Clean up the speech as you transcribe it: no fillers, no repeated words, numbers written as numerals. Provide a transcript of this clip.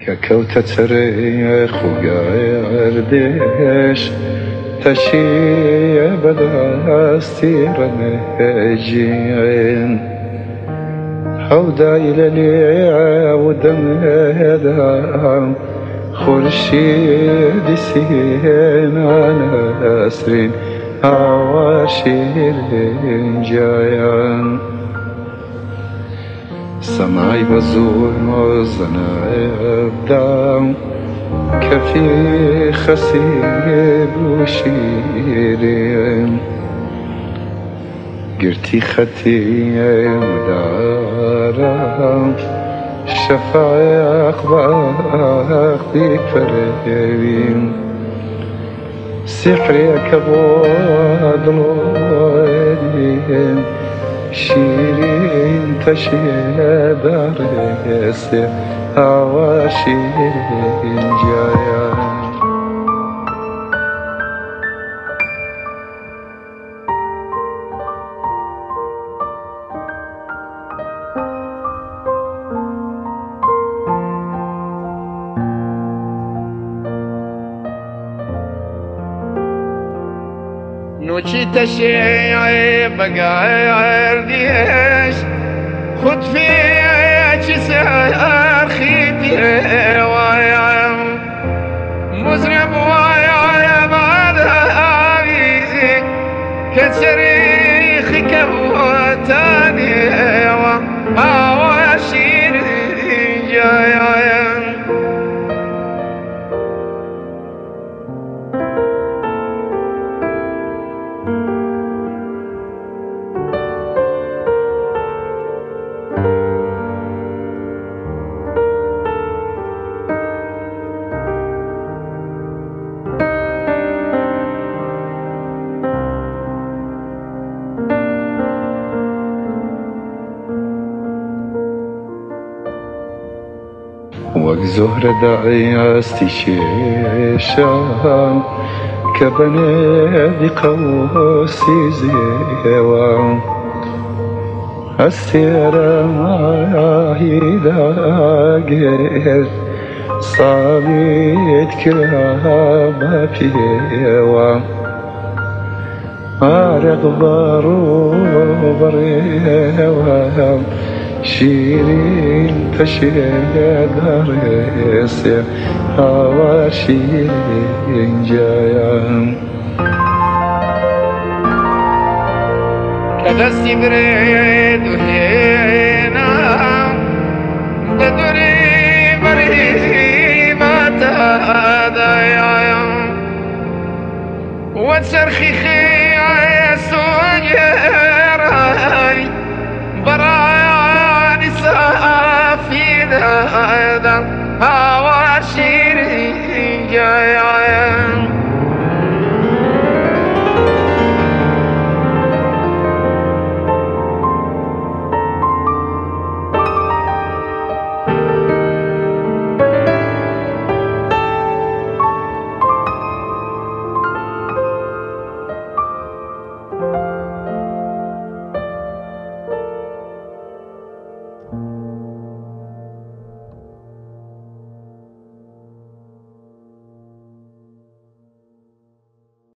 ككوتة ريخ وقردش تشي بدا استيرن هجين حودا إلى ليع ودم هذا خرشيد سين على أسرين عواشر جايان سمعي بزور موزنا أبدام كفي خسيب وشيرين قرتي ختي مدارا شفاعي أخباق بيك فرين سحري كبود الوالين شيرين تشيد ريسي عواشيرين جايان نوشي تشيعي بقاير ديش خد في جسار خيتي ويا مزرب ويا بعد عايزك كسريخك وتاني وعواشير جايا وك زهرة داعي استشيشان كبنادي قوسي زيوان استيرا معي داقر صابيت كرابة فيوان عارق بارو بريوان شيرين تشيد ريسي عواشيرين جايان كذا بريد وهينا تدري بريمة هذا يا وتسرخي خي يسوع